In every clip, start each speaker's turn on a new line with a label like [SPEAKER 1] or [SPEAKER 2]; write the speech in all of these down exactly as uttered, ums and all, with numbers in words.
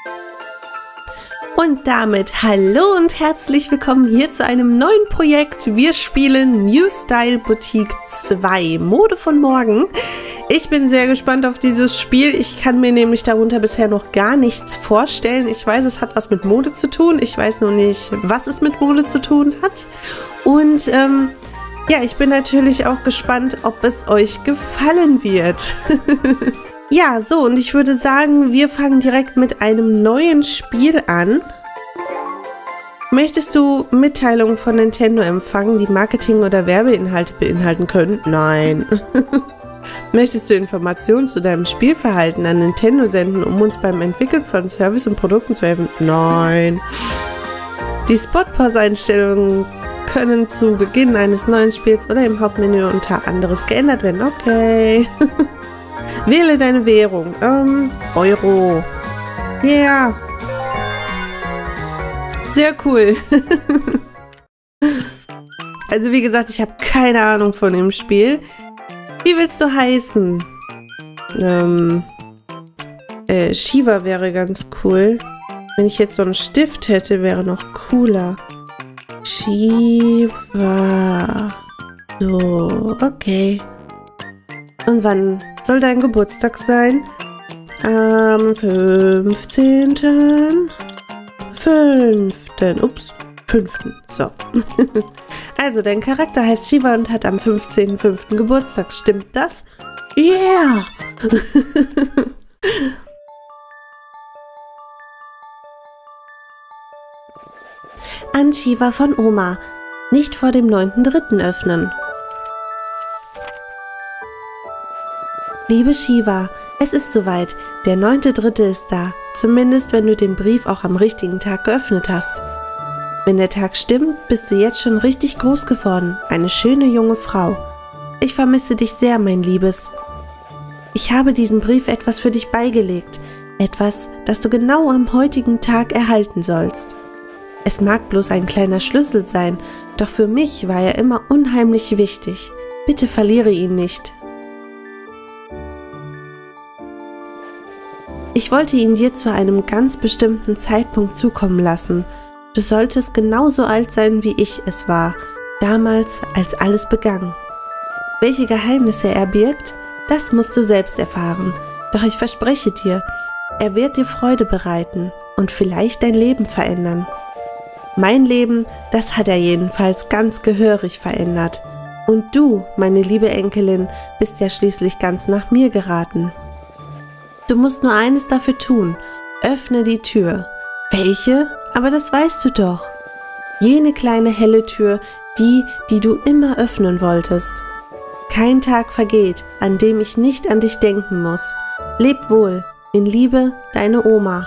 [SPEAKER 1] Und damit hallo und herzlich willkommen hier zu einem neuen Projekt. Wir spielen New Style Boutique zwei, Mode von morgen. Ich bin sehr gespannt auf dieses Spiel. Ich kann mir nämlich darunter bisher noch gar nichts vorstellen. Ich weiß, es hat was mit Mode zu tun. Ich weiß nur nicht, was es mit Mode zu tun hat. Und ähm, ja, ich bin natürlich auch gespannt, ob es euch gefallen wird. Ja, so, und ich würde sagen, wir fangen direkt mit einem neuen Spiel an. Möchtest du Mitteilungen von Nintendo empfangen, die Marketing- oder Werbeinhalte beinhalten können? Nein. Möchtest du Informationen zu deinem Spielverhalten an Nintendo senden, um uns beim Entwickeln von Service und Produkten zu helfen? Nein. Die Spotpause-Einstellungen können zu Beginn eines neuen Spiels oder im Hauptmenü unter anderes geändert werden. Okay. Wähle deine Währung. Ähm, Euro. Ja. Yeah. Sehr cool. Also wie gesagt, ich habe keine Ahnung von dem Spiel. Wie willst du heißen? Ähm, äh, Shiva wäre ganz cool. Wenn ich jetzt so einen Stift hätte, wäre noch cooler. Shiva. So, okay. Und wann soll dein Geburtstag sein? Am fünfzehnten fünften Ups, fünften So. Also, dein Charakter heißt Shiva und hat am fünfzehnten fünften Geburtstag. Stimmt das? Yeah! An Shiva von Oma. Nicht vor dem neunten dritten öffnen. Liebe Shiva, es ist soweit. Der neunte dritte ist da. Zumindest, wenn du den Brief auch am richtigen Tag geöffnet hast. Wenn der Tag stimmt, bist du jetzt schon richtig groß geworden. Eine schöne junge Frau. Ich vermisse dich sehr, mein Liebes. Ich habe diesen Brief etwas für dich beigelegt. Etwas, das du genau am heutigen Tag erhalten sollst. Es mag bloß ein kleiner Schlüssel sein, doch für mich war er immer unheimlich wichtig. Bitte verliere ihn nicht. Ich wollte ihn dir zu einem ganz bestimmten Zeitpunkt zukommen lassen. Du solltest genauso alt sein, wie ich es war, damals, als alles begann. Welche Geheimnisse er birgt, das musst du selbst erfahren. Doch ich verspreche dir, er wird dir Freude bereiten und vielleicht dein Leben verändern. Mein Leben, das hat er jedenfalls ganz gehörig verändert. Und du, meine liebe Enkelin, bist ja schließlich ganz nach mir geraten. Du musst nur eines dafür tun. Öffne die Tür. Welche? Aber das weißt du doch. Jene kleine helle Tür, die, die du immer öffnen wolltest. Kein Tag vergeht, an dem ich nicht an dich denken muss. Leb wohl. In Liebe, deine Oma.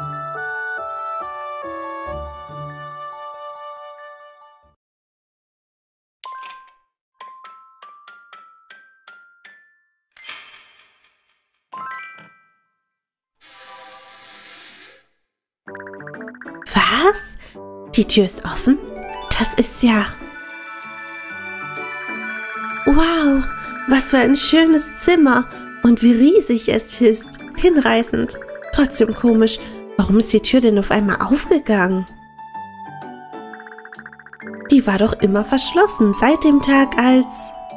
[SPEAKER 1] Was? Die Tür ist offen? Das ist ja... Wow, was für ein schönes Zimmer und wie riesig es ist. Hinreißend. Trotzdem komisch. Warum ist die Tür denn auf einmal aufgegangen? Die war doch immer verschlossen, seit dem Tag als...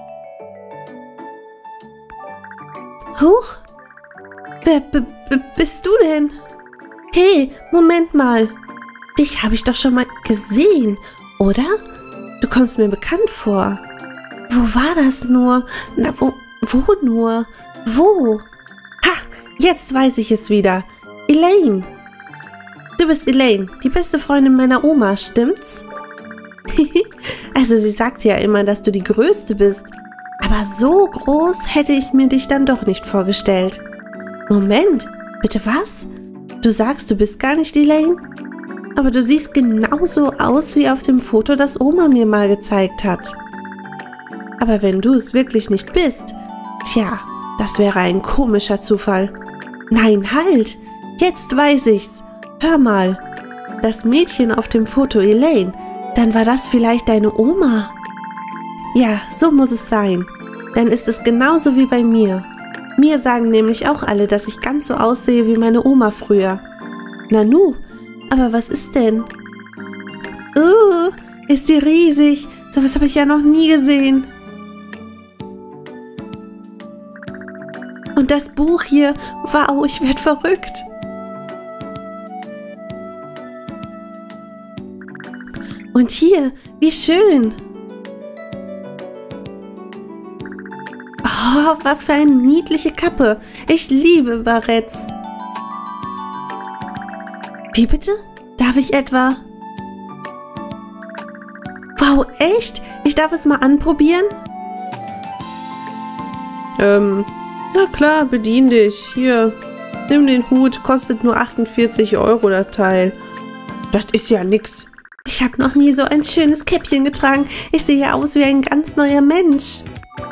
[SPEAKER 1] Huch? Wer b b bist du denn? Hey, Moment mal. Dich habe ich doch schon mal gesehen, oder? Du kommst mir bekannt vor. Wo war das nur? Na, wo, wo nur? Wo? Ha, jetzt weiß ich es wieder. Elaine. Du bist Elaine, die beste Freundin meiner Oma, stimmt's? Also sie sagt ja immer, dass du die Größte bist. Aber so groß hätte ich mir dich dann doch nicht vorgestellt. Moment, bitte was? Du sagst, du bist gar nicht Elaine? Aber du siehst genauso aus wie auf dem Foto, das Oma mir mal gezeigt hat. Aber wenn du es wirklich nicht bist, tja, das wäre ein komischer Zufall. Nein, halt! Jetzt weiß ich's. Hör mal, das Mädchen auf dem Foto Elaine, dann war das vielleicht deine Oma. Ja, so muss es sein. Dann ist es genauso wie bei mir. Mir sagen nämlich auch alle, dass ich ganz so aussehe wie meine Oma früher. Nanu, aber was ist denn? Uh, ist sie riesig. Sowas habe ich ja noch nie gesehen. Und das Buch hier, wow, ich werde verrückt. Und hier, wie schön. Oh, was für eine niedliche Kappe. Ich liebe Baretts. Wie bitte? Darf ich etwa... Wow, echt? Ich darf es mal anprobieren? Ähm, na klar, bedien dich. Hier, nimm den Hut, kostet nur achtundvierzig Euro das Teil. Das ist ja nix. Ich habe noch nie so ein schönes Käppchen getragen. Ich sehe ja aus wie ein ganz neuer Mensch.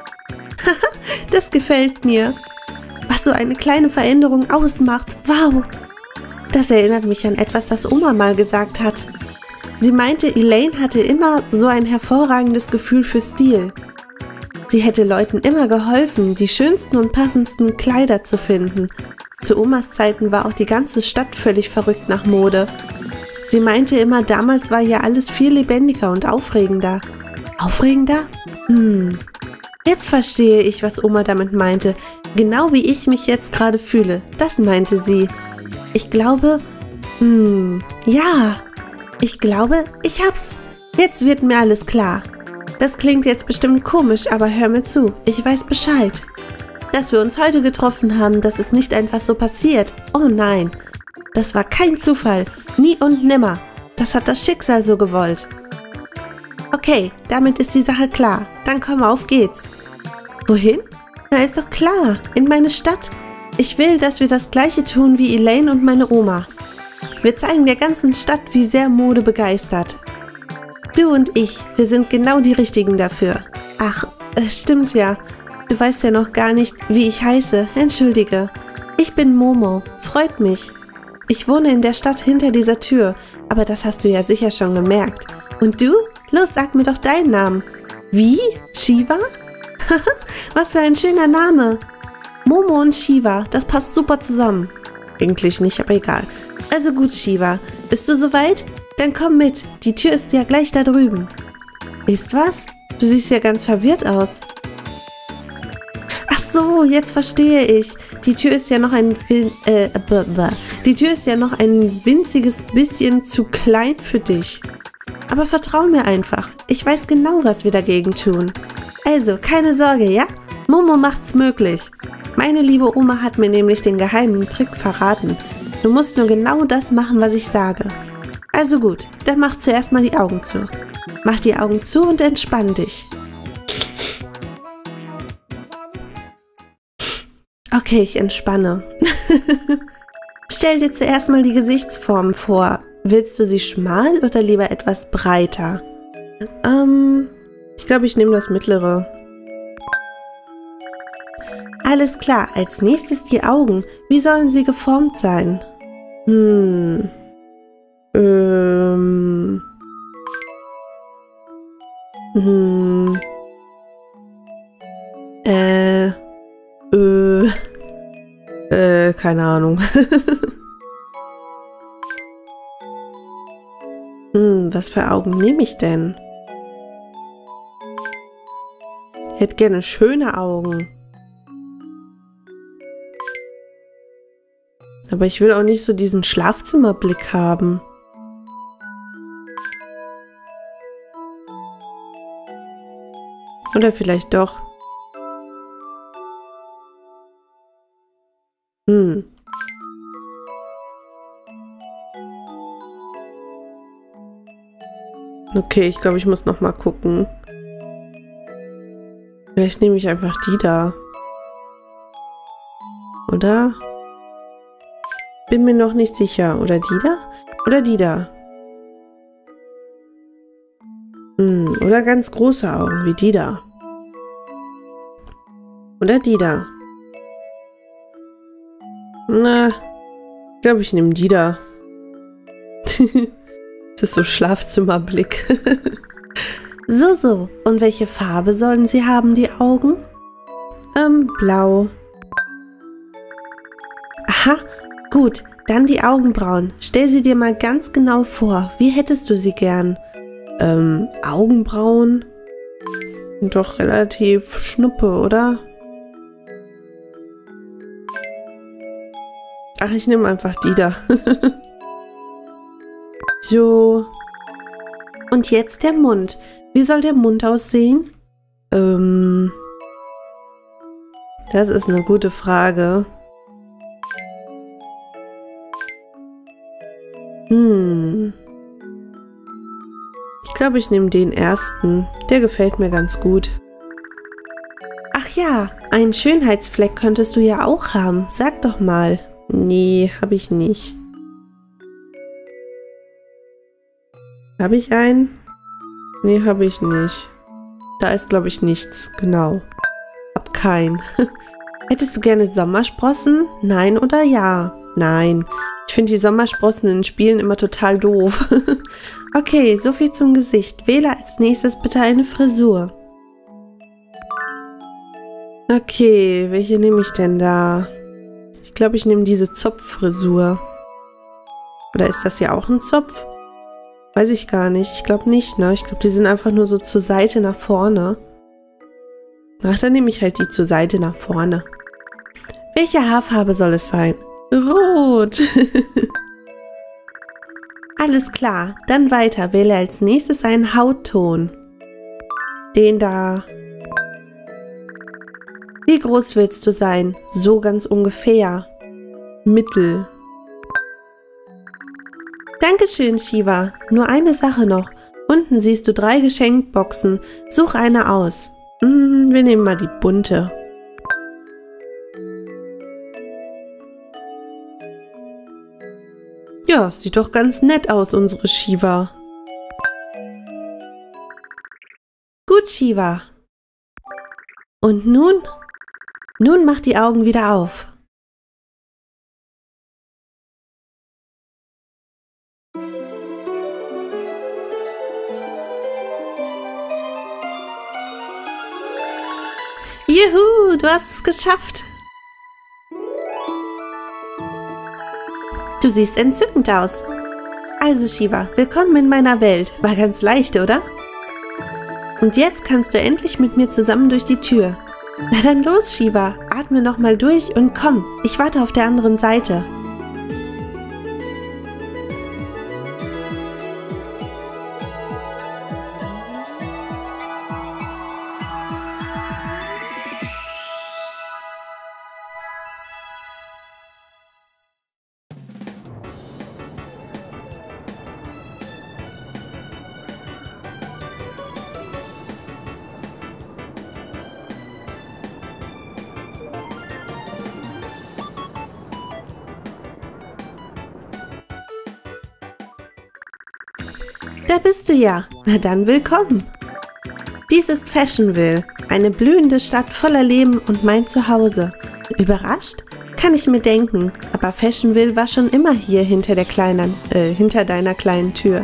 [SPEAKER 1] Das gefällt mir. Was so eine kleine Veränderung ausmacht. Wow. Das erinnert mich an etwas, das Oma mal gesagt hat. Sie meinte, Elaine hatte immer so ein hervorragendes Gefühl für Stil. Sie hätte Leuten immer geholfen, die schönsten und passendsten Kleider zu finden. Zu Omas Zeiten war auch die ganze Stadt völlig verrückt nach Mode. Sie meinte immer, damals war ja alles viel lebendiger und aufregender. Aufregender? Hm. Jetzt verstehe ich, was Oma damit meinte. Genau wie ich mich jetzt gerade fühle. Das meinte sie. Ich glaube... Hm... Ja... Ich glaube, ich hab's. Jetzt wird mir alles klar. Das klingt jetzt bestimmt komisch, aber hör mir zu. Ich weiß Bescheid. Dass wir uns heute getroffen haben, das ist nicht einfach so passiert. Oh nein. Das war kein Zufall. Nie und nimmer. Das hat das Schicksal so gewollt. Okay, damit ist die Sache klar. Dann komm, auf geht's. Wohin? Na, ist doch klar. In meine Stadt. Ich will, dass wir das Gleiche tun wie Elaine und meine Oma. Wir zeigen der ganzen Stadt, wie sehr Mode begeistert. Du und ich, wir sind genau die Richtigen dafür. Ach, es stimmt ja. Du weißt ja noch gar nicht, wie ich heiße. Entschuldige. Ich bin Momo. Freut mich. Ich wohne in der Stadt hinter dieser Tür, aber das hast du ja sicher schon gemerkt. Und du? Los, sag mir doch deinen Namen. Wie? Shiva? Was für ein schöner Name. Momo und Shiva, das passt super zusammen. Eigentlich nicht, aber egal. Also gut, Shiva. Bist du soweit? Dann komm mit. Die Tür ist ja gleich da drüben. Ist was? Du siehst ja ganz verwirrt aus. Ach so, jetzt verstehe ich. Die Tür ist ja noch ein Win äh, Die Tür ist ja noch ein winziges bisschen zu klein für dich. Aber vertrau mir einfach. Ich weiß genau, was wir dagegen tun. Also, keine Sorge, ja? Momo macht's möglich. Meine liebe Oma hat mir nämlich den geheimen Trick verraten. Du musst nur genau das machen, was ich sage. Also gut, dann mach zuerst mal die Augen zu. Mach die Augen zu und entspann dich. Okay, ich entspanne. Stell dir zuerst mal die Gesichtsform vor. Willst du sie schmal oder lieber etwas breiter? Ähm, ich glaube, ich nehme das mittlere. Alles klar, als nächstes die Augen. Wie sollen sie geformt sein? Hm. Ähm. Hm. Äh. Äh. Äh, keine Ahnung. Hm, was für Augen nehme ich denn? Ich hätte gerne schöne Augen. Aber ich will auch nicht so diesen Schlafzimmerblick haben. Oder vielleicht doch. Hm. Okay, ich glaube, ich muss noch mal gucken. Vielleicht nehme ich einfach die da. Oder? Bin mir noch nicht sicher. Oder die da? Oder die da? Hm, oder ganz große Augen, wie die da. Oder die da. Na, ich glaube, ich nehme die da. Das ist so Schlafzimmerblick. So, so. Und welche Farbe sollen sie haben, die Augen? Ähm, blau. Aha, gut. Dann die Augenbrauen. Stell sie dir mal ganz genau vor. Wie hättest du sie gern? Ähm, Augenbrauen? Sind doch relativ schnuppe, oder? Ach, ich nehme einfach die da. So. Und jetzt der Mund. Wie soll der Mund aussehen? Ähm. Das ist eine gute Frage. Hm. Ich glaube, ich nehme den ersten. Der gefällt mir ganz gut. Ach ja, einen Schönheitsfleck könntest du ja auch haben. Sag doch mal. Nee, habe ich nicht. Habe ich einen? Nee, habe ich nicht. Da ist, glaube ich, nichts. Genau. Hab keinen. Hättest du gerne Sommersprossen? Nein oder ja? Nein. Ich finde die Sommersprossen in Spielen immer total doof. Okay, so viel zum Gesicht. Wähle als nächstes bitte eine Frisur. Okay, welche nehme ich denn da? Ich glaube, ich nehme diese Zopffrisur. Oder ist das ja auch ein Zopf? Weiß ich gar nicht. Ich glaube nicht, ne? Ich glaube, die sind einfach nur so zur Seite nach vorne. Ach, dann nehme ich halt die zur Seite nach vorne. Welche Haarfarbe soll es sein? Rot. Alles klar. Dann weiter. Wähle als nächstes einen Hautton. Den da. Wie groß willst du sein? So ganz ungefähr. Mittel. Dankeschön, Shiva. Nur eine Sache noch. Unten siehst du drei Geschenkboxen. Such eine aus. Hm, wir nehmen mal die bunte. Ja, sieht doch ganz nett aus, unsere Shiva. Gut, Shiva. Und nun? Nun mach die Augen wieder auf. Juhu, du hast es geschafft. Du siehst entzückend aus. Also Shiva, willkommen in meiner Welt. War ganz leicht, oder? Und jetzt kannst du endlich mit mir zusammen durch die Tür. Na dann los, Shiva. Atme nochmal durch und komm. Ich warte auf der anderen Seite. Da bist du ja. Na dann willkommen. Dies ist Fashionville, eine blühende Stadt voller Leben und mein Zuhause. Überrascht? Kann ich mir denken, aber Fashionville war schon immer hier hinter der kleinen, äh, hinter deiner kleinen Tür.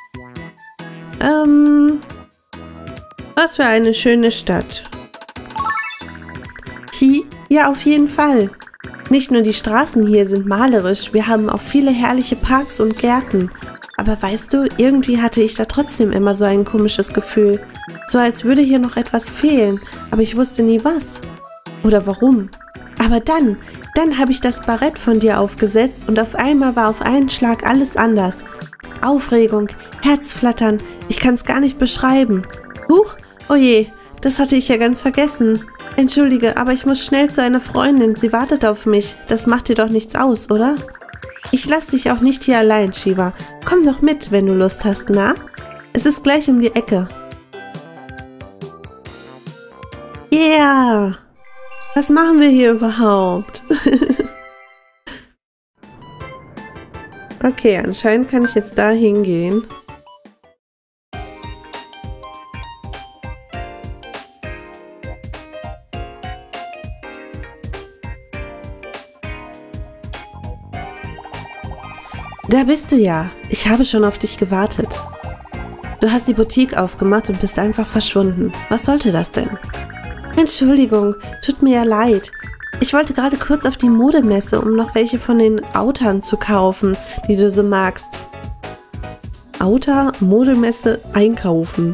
[SPEAKER 1] Ähm, was für eine schöne Stadt. Hi, ja auf jeden Fall. Nicht nur die Straßen hier sind malerisch, wir haben auch viele herrliche Parks und Gärten. Aber weißt du, irgendwie hatte ich da trotzdem immer so ein komisches Gefühl. So als würde hier noch etwas fehlen, aber ich wusste nie was. Oder warum. Aber dann, dann habe ich das Barett von dir aufgesetzt und auf einmal war auf einen Schlag alles anders. Aufregung, Herzflattern, ich kann es gar nicht beschreiben. Huch, oh je, das hatte ich ja ganz vergessen. Entschuldige, aber ich muss schnell zu einer Freundin, sie wartet auf mich. Das macht dir doch nichts aus, oder? Ich lasse dich auch nicht hier allein, Shiva. Komm doch mit, wenn du Lust hast, na? Es ist gleich um die Ecke. Yeah! Was machen wir hier überhaupt? Okay, anscheinend kann ich jetzt da hingehen. Da bist du ja. Ich habe schon auf dich gewartet. Du hast die Boutique aufgemacht und bist einfach verschwunden. Was sollte das denn? Entschuldigung, tut mir ja leid. Ich wollte gerade kurz auf die Modemesse, um noch welche von den Outern zu kaufen, die du so magst. Outer, Modemesse, einkaufen.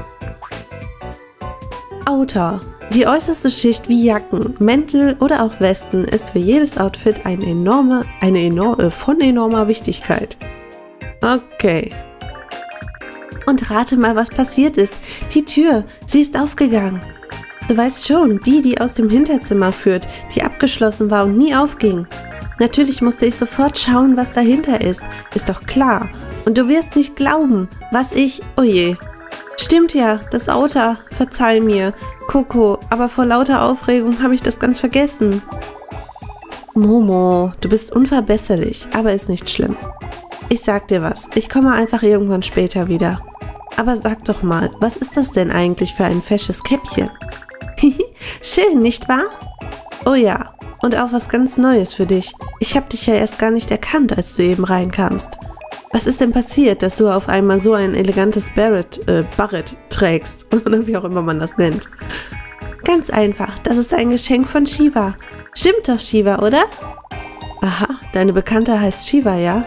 [SPEAKER 1] Outer. Die äußerste Schicht wie Jacken, Mäntel oder auch Westen ist für jedes Outfit eine enorme, eine enorme, von enormer Wichtigkeit. Okay. Und rate mal, was passiert ist. Die Tür, sie ist aufgegangen. Du weißt schon, die, die aus dem Hinterzimmer führt, die abgeschlossen war und nie aufging. Natürlich musste ich sofort schauen, was dahinter ist. Ist doch klar. Und du wirst nicht glauben, was ich... Oh je. Stimmt ja, das Outer. Verzeih mir, Coco, aber vor lauter Aufregung habe ich das ganz vergessen. Momo, du bist unverbesserlich, aber ist nicht schlimm. Ich sag dir was, ich komme einfach irgendwann später wieder. Aber sag doch mal, was ist das denn eigentlich für ein fesches Käppchen? Schön, nicht wahr? Oh ja, und auch was ganz Neues für dich. Ich habe dich ja erst gar nicht erkannt, als du eben reinkamst. Was ist denn passiert, dass du auf einmal so ein elegantes Barrett, äh, Barrett trägst? Oder wie auch immer man das nennt. Ganz einfach, das ist ein Geschenk von Shiva. Stimmt doch, Shiva, oder? Aha, deine Bekannte heißt Shiva, ja?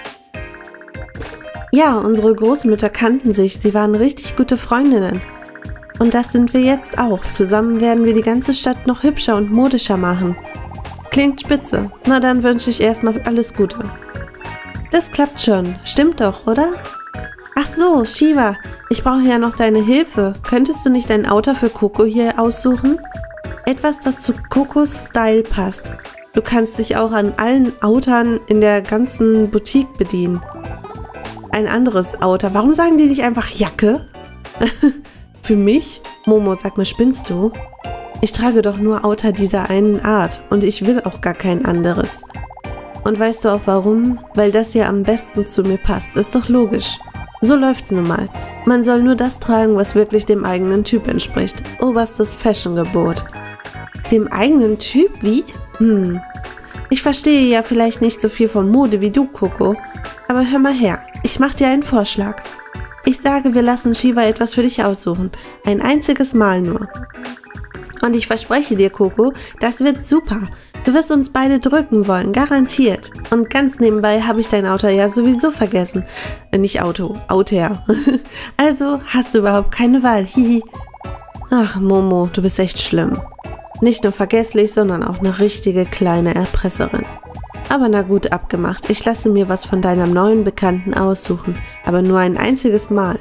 [SPEAKER 1] Ja, unsere Großmütter kannten sich, sie waren richtig gute Freundinnen. Und das sind wir jetzt auch. Zusammen werden wir die ganze Stadt noch hübscher und modischer machen. Klingt spitze. Na dann wünsche ich erstmal alles Gute. Das klappt schon. Stimmt doch, oder? Ach so, Shiva, ich brauche ja noch deine Hilfe. Könntest du nicht ein Outer für Coco hier aussuchen? Etwas, das zu Cocos Style passt. Du kannst dich auch an allen Outern in der ganzen Boutique bedienen. Ein anderes Outer. Warum sagen die nicht einfach Jacke? Für mich? Momo, sag mal, spinnst du? Ich trage doch nur Outer dieser einen Art und ich will auch gar kein anderes. Und weißt du auch warum? Weil das hier am besten zu mir passt. Ist doch logisch. So läuft's nun mal. Man soll nur das tragen, was wirklich dem eigenen Typ entspricht. Oberstes Fashion-Gebot. Dem eigenen Typ? Wie? Hm. Ich verstehe ja vielleicht nicht so viel von Mode wie du, Coco. Aber hör mal her. Ich mach dir einen Vorschlag. Ich sage, wir lassen Shiva etwas für dich aussuchen. Ein einziges Mal nur. Und ich verspreche dir, Coco, das wird super. Du wirst uns beide drücken wollen, garantiert. Und ganz nebenbei habe ich dein Auto ja sowieso vergessen. Äh, nicht Auto, Outer. Also hast du überhaupt keine Wahl. Hihi. Ach, Momo, du bist echt schlimm. Nicht nur vergesslich, sondern auch eine richtige kleine Erpresserin. Aber na gut, abgemacht. Ich lasse mir was von deinem neuen Bekannten aussuchen. Aber nur ein einziges Mal.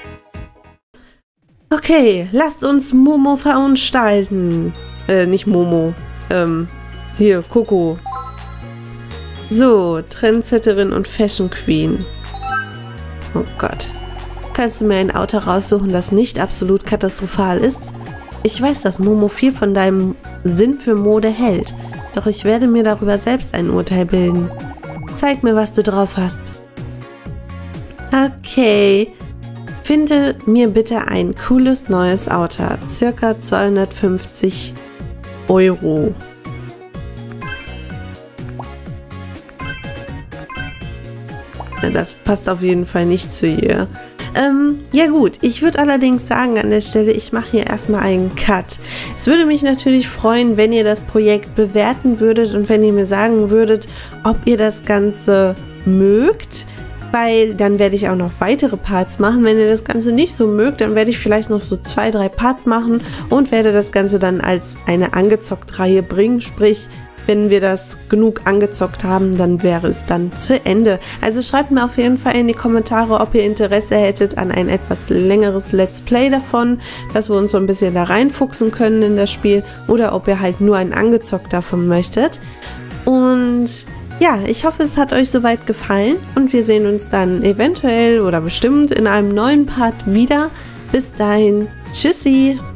[SPEAKER 1] Okay, lasst uns Momo verunstalten. Äh, nicht Momo. Ähm, hier, Coco. So, Trendsetterin und Fashion Queen. Oh Gott. Kannst du mir ein Auto raussuchen, das nicht absolut katastrophal ist? Ich weiß, dass Momo viel von deinem Sinn für Mode hält. Doch ich werde mir darüber selbst ein Urteil bilden. Zeig mir, was du drauf hast. Okay. Finde mir bitte ein cooles neues Auto. Circa zweihundertfünfzig Euro. Das passt auf jeden Fall nicht zu ihr. Ähm, ja gut, ich würde allerdings sagen an der Stelle, ich mache hier erstmal einen Cut. Es würde mich natürlich freuen, wenn ihr das Projekt bewerten würdet und wenn ihr mir sagen würdet, ob ihr das Ganze mögt, weil dann werde ich auch noch weitere Parts machen. Wenn ihr das Ganze nicht so mögt, dann werde ich vielleicht noch so zwei, drei Parts machen und werde das Ganze dann als eine Angezockt-Reihe bringen, sprich, wenn wir das genug angezockt haben, dann wäre es dann zu Ende. Also schreibt mir auf jeden Fall in die Kommentare, ob ihr Interesse hättet an ein etwas längeres Let's Play davon, dass wir uns so ein bisschen da reinfuchsen können in das Spiel oder ob ihr halt nur ein angezockt davon möchtet. Und ja, ich hoffe, es hat euch soweit gefallen und wir sehen uns dann eventuell oder bestimmt in einem neuen Part wieder. Bis dahin, tschüssi!